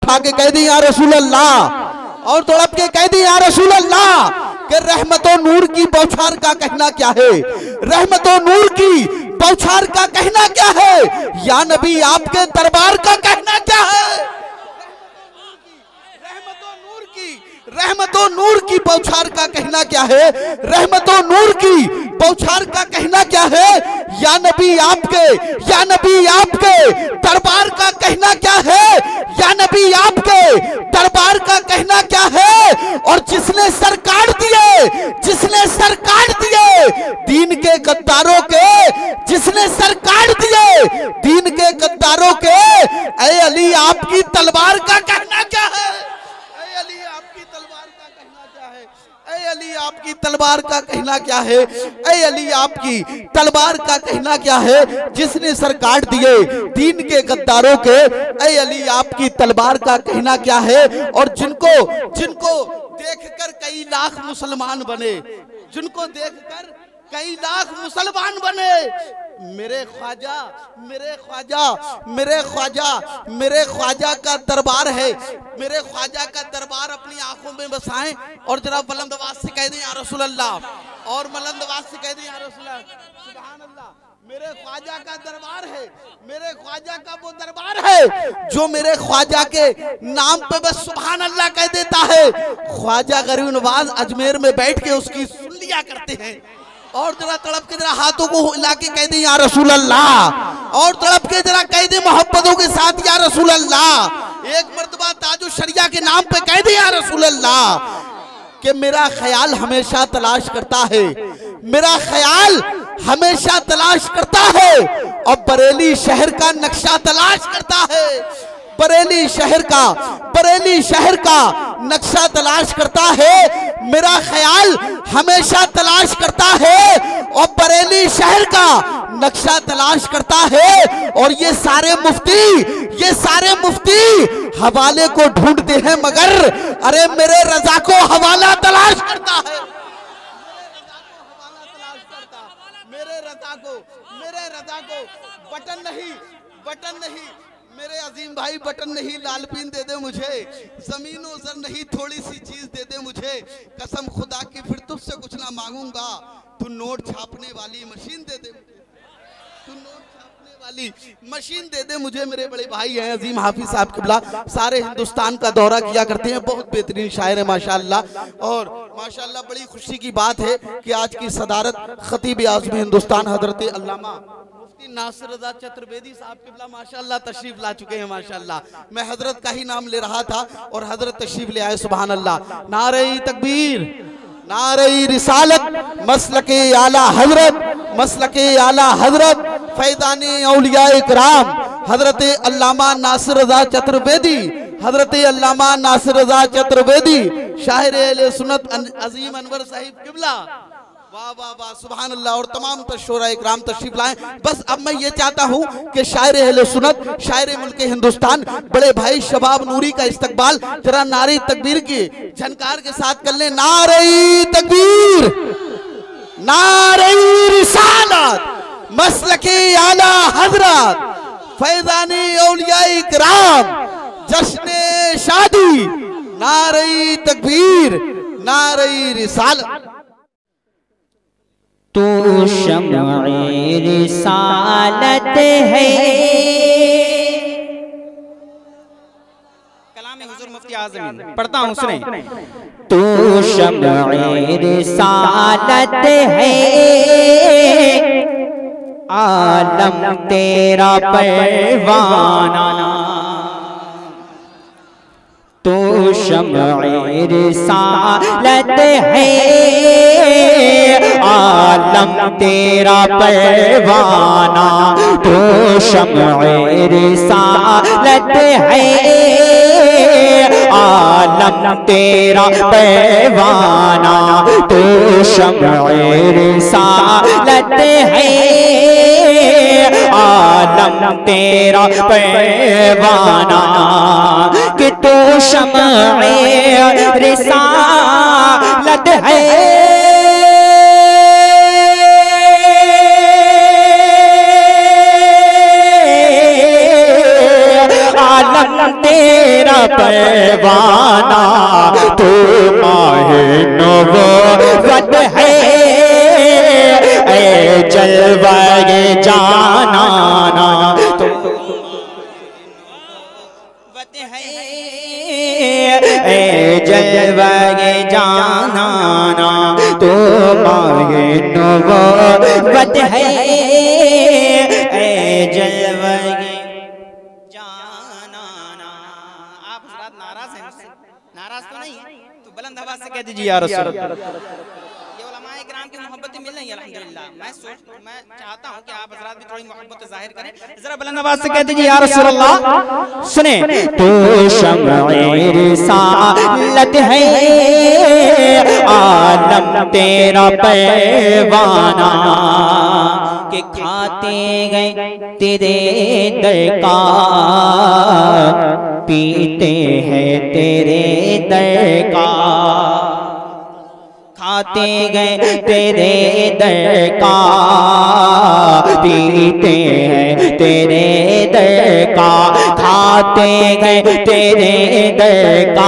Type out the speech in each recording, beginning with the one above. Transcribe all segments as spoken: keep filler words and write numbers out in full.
उठा के कह दी या रसूल अल्लाह, और तड़प के कह दी या रसूल अल्लाह कि रहमतो नूर की बौछार का कहना क्या है, रहमतो नूर की बौछार का कहना क्या है, या नबी आपके दरबार का कहना क्या है। रहमतो नूर की बौछार का कहना क्या है, रहमतो नूर की बौछार का कहना क्या है, या नबी आपके या नबी आपके दरबार का कहना क्या है, या नबी आपके दरबार का कहना क्या है। और जिसने सर काट दिए, जिसने सर काट दिए दीन के गद्दारों के, जिसने सर काट दिए दीन के गद्दारों के, ऐ अली आपकी तलवार का कहना क्या है, ऐ अली आपकी तलवार का कहना क्या है, ऐ अली आपकी तलवार का कहना क्या है, ऐ अली आपकी तलवार का कहना क्या है। जिसने सर काट दिए दीन के गद्दारों के, ऐ अली आपकी तलवार का कहना क्या है। और जिनको जिनको देखकर कई लाख मुसलमान बने, जिनको देखकर कई लाख मुसलमान बने, मेरे ख्वाजा मेरे ख्वाजा मेरे ख्वाजा मेरे ख्वाजा का दरबार है, मेरे ख्वाजा का दरबार अपनी आंखों में बसाएं और जरा बुलंद आवाज से कह दें या रसूल अल्लाह, और बुलंद आवाज से कह दें या रसूल अल्लाह, सुभान अल्लाह। मेरे ख्वाजा का दरबार है, मेरे ख्वाजा का वो दरबार है जो मेरे ख्वाजा के नाम पे बस सुभान अल्लाह कह देता है। ख्वाजा गरीब नवाज अजमेर में बैठ के उसकी सुन लिया करते हैं। और जरा तड़प के जरा हाथों को हिला के कह दे या रसूल अल्लाह, और तड़प के जरा कह दे मोहब्बतों के साथ या रसूल अल्लाह। एक मर्तबा ताजु शरिया के नाम पे कह दे या रसूल अल्लाह कि मेरा ख्याल हमेशा तलाश करता है, मेरा ख्याल हमेशा तलाश करता है, और बरेली शहर का नक्शा तलाश करता है, बरेली शहर का बरेली शहर का नक्शा तलाश करता है। मेरा ख्याल हमेशा तलाश करता है और बरेली शहर का नक्शा तलाश करता है। और ये सारे मुफ्ती ये सारे मुफ्ती हवाले को ढूंढते हैं, मगर अरे मेरे रजा को हवाला तलाश करता है, मेरे रजा को मेरे रजा को बटन नहीं बटन नहीं मेरे अजीम भाई बटन नहीं, लालपीन दे दे मुझे, जमीन और जर नहीं थोड़ी सी चीज दे दे मुझे, कसम खुदा की फिर तुझसे कुछ ना मांगूंगा, तू नोट छापने वाली मशीन दे दे, तू नोट छापने वाली मशीन दे दे मुझे। मेरे बड़े भाई हैं अजीम हाफिज साहब किबला, सारे हिंदुस्तान का दौरा किया करते हैं, बहुत बेहतरीन शायर है माशाअल्लाह। और माशाअल्लाह बड़ी खुशी की बात है कि आज की सदारत खतीब आज़म हिंदुस्तान हजरत अल्लामा नासिर रज़ा चतुर्वेदी साहब किबला माशाअल्लाह तशरीफ ला चुके हैं माशाअल्लाह। मैं हजरत का ही नाम ले रहा था और हजरत तशरीफ ले आए, सुभान अल्लाह। नारे तकबीर, नारे रिसालत, मसलके आला हजरत, मसलके आला हजरत, फैज़ाने औलिया इकराम हजरत अल्लामा नासिर रज़ा चतुर्वेदी, हजरत अल्लामा नासिर रज़ा चतुर्वेदी शाहिर अहले सुन्नत अजीम अनवर साहिब किबला, वाह वाह वाह सुभान अल्लाह। और तमाम तशोरा इकराम तशरीफ लाएं। बस अब मैं ये चाहता हूँ कि शायर अहले सुन्नत, शायर मुल्क हिंदुस्तान बड़े भाई शबाब नूरी का इस्तकबाल जरा नारे तकबीर की झनकार के साथ कर लें। नारे तकबीर, नारे रिसालत, मसलके आला हजरत, फैज़ाने औलिया इकराम, जश्ने शादी, नारे तकबीर, नारे रिसालत। तू शम्ए रिसालत है, कलाम हुजूर मुफ्ती आज़मीन पढ़ता हूँ सुने। तू शम्ए रिसालत है, आलम तेरा परवाना, तू शम्ए रिसालत है, आलम तेरा परवाना, तू शम्ए रिसालत है, आलम तेरा परवाना, तू शम्ए रिसालत है, आलम तेरा परवाना, कि तू शम्ए रिसालत है, आलम तेरा परवाना, तू माहे नबूवत है, ए जलवाए जानाना, तू नबूवत है, ए जलवाए जानाना, तू माहे नबूवत है, ए जलवाए जानाना। आप हज़रात नाराज हैं मुझसे? नाराज तो नहीं, तो बुलंद आवाज से कह दीजिए या रसूल अल्लाह। ये उलमाए किराम की मोहब्बतें मिल रही हैं अल्हम्दुलिल्लाह। मैं सोच मैं चाहता हूं कि आप हज़रात भी थोड़ी मोहब्बत जाहिर करें, जरा बुलंद आवाज से कह दीजिए या रसूल अल्लाह। सुने, तू शम्अ रिसालत है, आलम तेरा परवाना, के खाते गए तेरे दर का, पीते हैं तेरे दर का, खाते गए तेरे दर का, पीते हैं तेरे दर का, खाते गए तेरे दर का,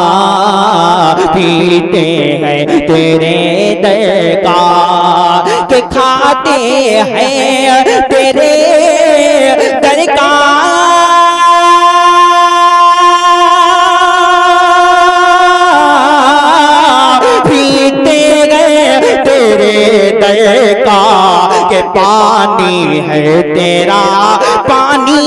पीते हैं तेरे दर का, के खाते हैं तेरे दर का, पीते गए तेरे दर का, के पानी है तेरा पानी,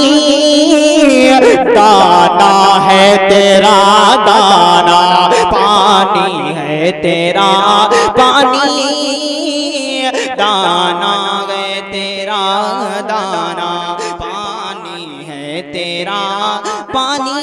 दाना है तेरा दाना, पानी है तेरा पानी, दाना गए तेरा दाना, पानी है तेरा पानी,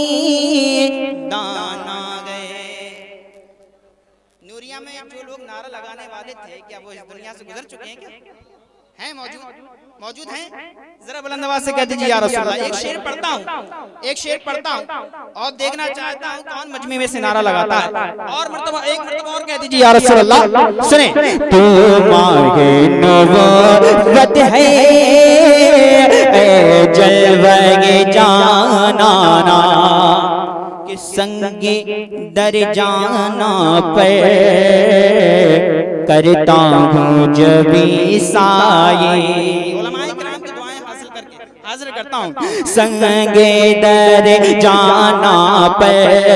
दाना गए। नूरिया में जो लोग नारा लगाने वाले थे, क्या वो इस दुनिया से गुजर चुके हैं? क्या हैं मौजूद मौजूद हैं? जरा बुलंद आवाज से कह दीजिए या रसूल अल्लाह। एक शेर पढ़ता हूँ, एक शेर पढ़ता हूँ और देखना चाहता हूँ कौन मजमे में से नारा लगाता है। और मर्तबा एक मर्तबा और कह दीजिए या रसूल अल्लाह। सुने, तू मांगे नबूवत है, ए जलवाए जानाना, के संगे दर जाना पे, करता हूँ जबी साये। उलमाए किराम की दुआएं हासिल करके हाजिर करता हूँ। संगे दर जाना पे,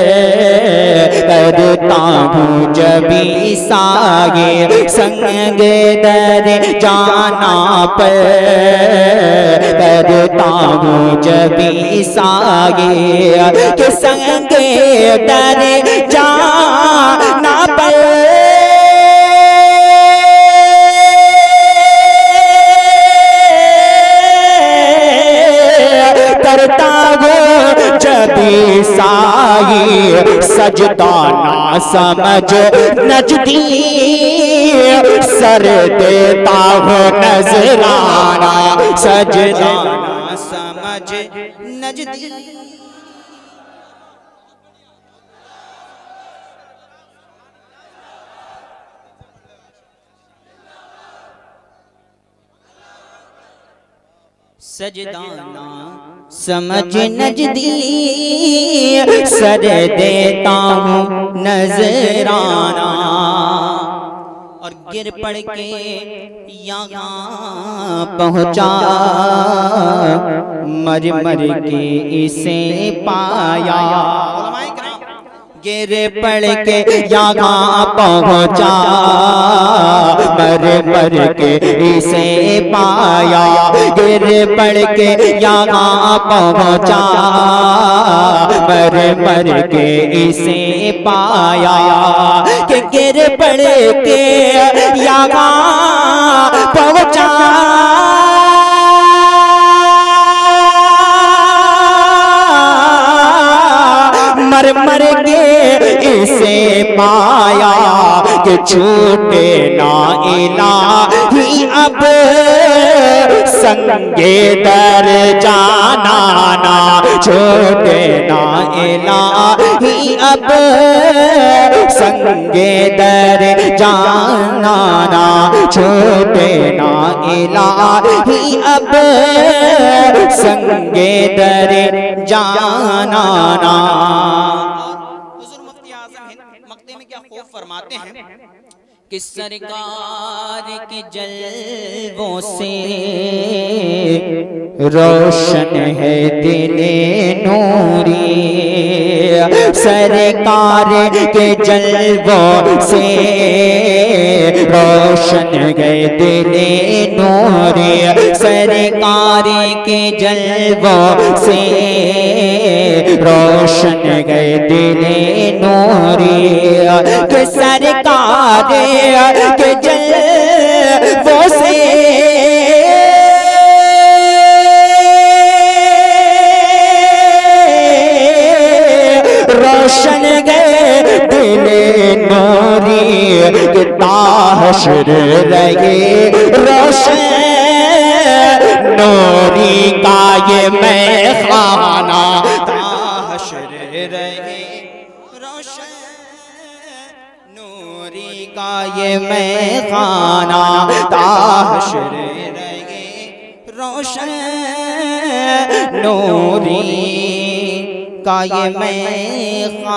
करता हूँ जबी साये, संगे दर जाना पे, करता हूँ जबी साये, के संगे दर जाना पे, करता हूँ जबी साई, सजदा ना समझ नजदी, सर देता हूँ नजराना, सजदा ना समझ नजदी। सजदाना समझ नजदी, सर देता हूँ नजराना, और गिर पड़ के यहाँ पहुँचा, मर मर के इसे पाया। गिर पड़ के यहाँ पहुँचा, मर मर के इसे पाया, गिर पड़ के यहाँ पहुँचा, मर मर के इसे पाया, कि गिर पड़ के यहाँ पहुँचा, मर मर के इसे पाया, कि छूटे ना इलाही अब संगे दर जाना ना छूटे ना इलाही अब संगे दर जाना ना छूटे ना इलाही अब संगे दर जाना ना। हुजूर मुफ्ती आज़म हिंद मक्ते में क्या खूब फरमाते हैं कि सरकार के जलवों से रोशन है दिले नूरी, सरकार के जलवों से रोशन गए दिले नूरी, सरकार के जलवों से रोशन गए दिले नूरी, कि सरकार के जलवों से रोशन गए दिले नूरी, कि ताहशर रहे रोशन नूरी का ये मैखाना, ताहशर रहे रोशन नूरी का ये मैखाना, ताहशर रहे रोशन नूरी का ये मैखाना।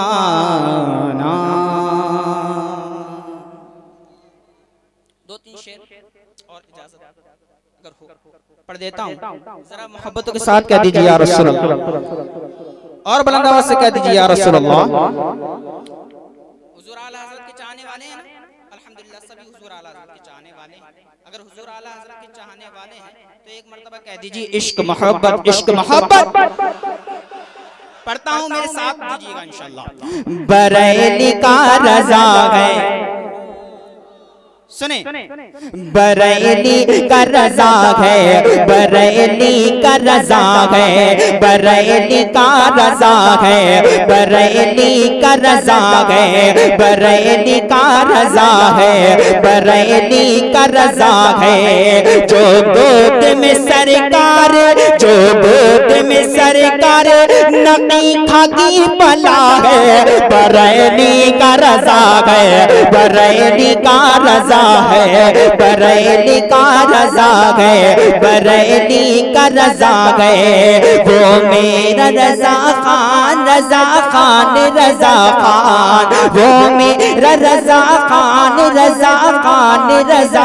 दो तीन शेर और इजाजत अगर हो पढ़ देता हूँ, जरा मोहब्बतों के साथ कह दीजिए या रसूल अल्लाह, और बुलंद आवाज से कह दीजिए या रसूल अल्लाह। हुजूर आला हज़रत के चाहने वाले हैं ना, अल्हम्दुलिल्लाह सभी हुजूर आला हज़रत के चाहने वाले हैं। अगर हुजूर आला हज़रत के चाहने वाले हैं तो एक मर्तबा कह दीजिए इश्क मोहब्बत, इश्क मोहब्बत। पढ़ता हूँ, मेरे साथ दीजिएगा इंशाअल्लाह। बरेली का रज़ा है, सुने, बरेली का रज़ा है, बरेली का रज़ा है, बरेली का रज़ा है, बरेली का रज़ा है, बरेली का रज़ा है, बरेली का रज़ा है। जो गोद में सरकार, जो गोद में सरकार नकी खाकी पला है, बरेली का रज़ा है, बरेली का रज़ा है, बरेली का रज़ा है, बरेली का रज़ा है। वो मेरा रज़ा खान, रज़ा खान, रज़ा खान, वो मेरा रज़ा खान, रज़ा खान, रज़ा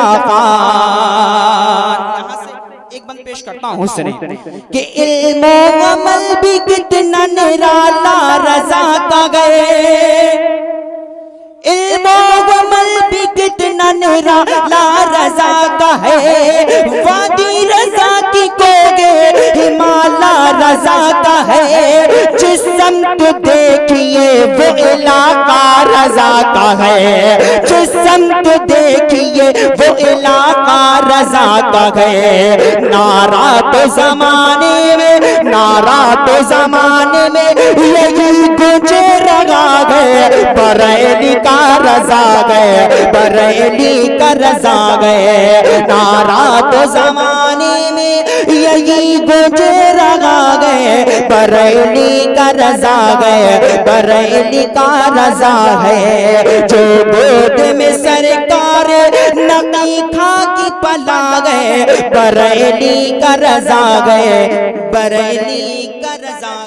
खान। यहाँ से एक बंद पेश करता हूँ, सुने कि इल्म व अमल भी कितना निराला रज़ा का गए, इल्म व अमल भी कितना निराला रज़ा का है। वादी रज़ा की कोगे हिमाला रज़ा का है, जिस समत देखिए वो इलाका रज़ा का है, जिस समत देखिए वो इलाका रज़ा का है। नारा तो जमाने में, नारा तो जमाने में यही गुजे रगा गए, बरेली का रज़ा गए, बरेली का रज़ा गए। नारा तो जमाने में यही गुजे रगा गए, बरेली का रज़ा गए, बरेली का रज़ा है। जो गोद में सरकार नकी खाकी पला गए, बरेली का रज़ा गए, बरेली का रज़ा